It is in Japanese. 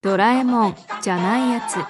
ドラえもんじゃないやつ。